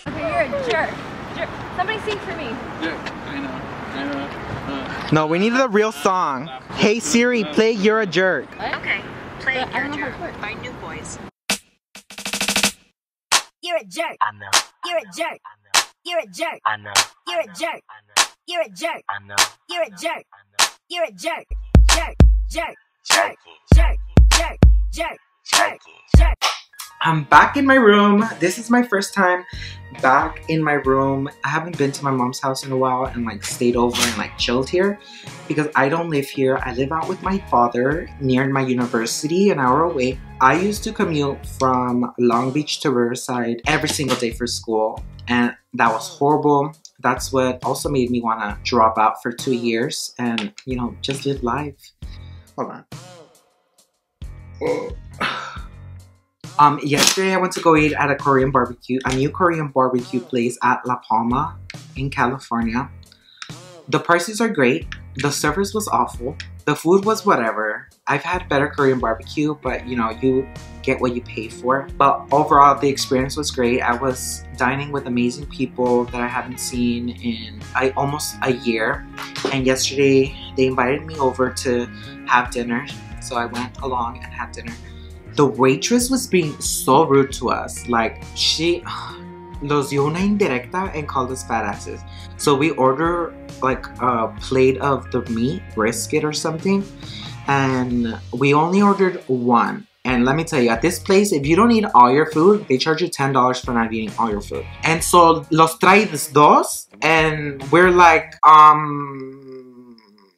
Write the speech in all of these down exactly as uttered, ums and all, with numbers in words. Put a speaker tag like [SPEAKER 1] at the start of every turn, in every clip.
[SPEAKER 1] Okay, you're a jerk. Jerk. Somebody sing for me.
[SPEAKER 2] Jerk. I know. I know. Uh,
[SPEAKER 3] No, we need the real song. Hey Siri, play You're a Jerk.
[SPEAKER 1] What?
[SPEAKER 4] Okay, play
[SPEAKER 1] But I don't know
[SPEAKER 4] You're a
[SPEAKER 1] how it
[SPEAKER 4] Jerk
[SPEAKER 1] works.
[SPEAKER 4] by New Boys.
[SPEAKER 5] You're a jerk.
[SPEAKER 6] I know.
[SPEAKER 5] You're a jerk.
[SPEAKER 6] I know.
[SPEAKER 5] You're a jerk.
[SPEAKER 6] I know.
[SPEAKER 5] You're a jerk.
[SPEAKER 6] I know.
[SPEAKER 5] You're a jerk.
[SPEAKER 6] I know.
[SPEAKER 5] You're a jerk.
[SPEAKER 6] I know.
[SPEAKER 5] You're a jerk. Jerk. Jerk. Jerk.
[SPEAKER 6] Jerky.
[SPEAKER 5] Jerk. Jerk. Jerk. Jerk.
[SPEAKER 6] Jerky.
[SPEAKER 5] Jerk.
[SPEAKER 3] I'm back in my room. This is my first time back in my room. I haven't been to my mom's house in a while and like stayed over and like chilled here because I don't live here. I live out with my father near my university, an hour away. I used to commute from Long Beach to Riverside every single day for school, and that was horrible. That's what also made me want to drop out for two years and, you know, just live life. Hold on. Oh. Um, yesterday I went to go eat at a Korean barbecue, a new Korean barbecue place at La Palma in California. The prices are great. The service was awful. The food was whatever. I've had better Korean barbecue, but you know, you get what you pay for. But overall, the experience was great. I was dining with amazing people that I haven't seen in I, almost a year. And yesterday, they invited me over to have dinner. So I went along and had dinner. The waitress was being so rude to us. Like, she nos dio una indirecta and called us badasses. So we ordered like a plate of the meat, brisket or something. And we only ordered one. And let me tell you, at this place, if you don't eat all your food, they charge you ten dollars for not eating all your food. And so, los traes dos. And we're like, um...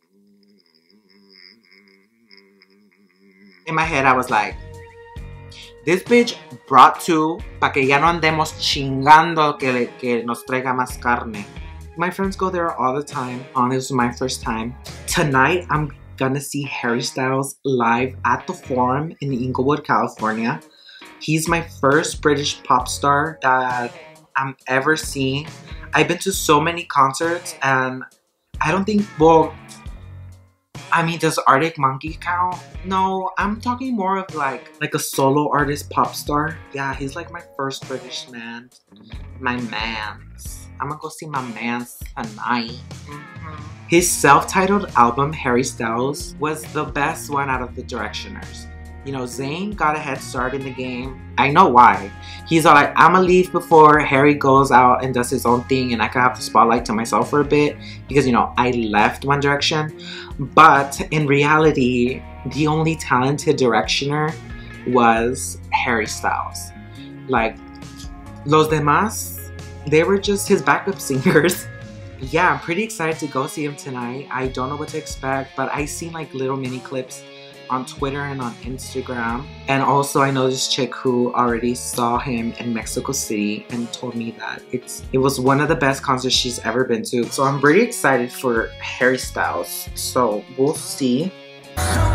[SPEAKER 3] in my head, I was like, this bitch brought two pa que ya no andemos chingando que, le, que nos traiga más carne. My friends go there all the time. Um, this was my first time. Tonight, I'm gonna see Harry Styles live at the Forum in Inglewood, California. He's my first British pop star that I'm ever seeing. I've been to so many concerts and I don't think, well, I mean, does Arctic Monkey count? No, I'm talking more of like like a solo artist pop star. Yeah, he's like my first British man. My mans. I'm gonna go see my mans tonight. Mm-hmm. His self-titled album, Harry Styles, was the best one out of the Directioners. You know, Zayn got a head start in the game. I know why. He's all like, I'ma leave before Harry goes out and does his own thing and I can have the spotlight to myself for a bit. Because, you know, I left One Direction. But in reality, the only talented Directioner was Harry Styles. Like, los demás, they were just his backup singers. Yeah, I'm pretty excited to go see him tonight. I don't know what to expect, but I seen like little mini clips on Twitter and on Instagram. And also I know this chick who already saw him in Mexico City and told me that it's it was one of the best concerts she's ever been to. So I'm pretty excited for Harry Styles. So we'll see.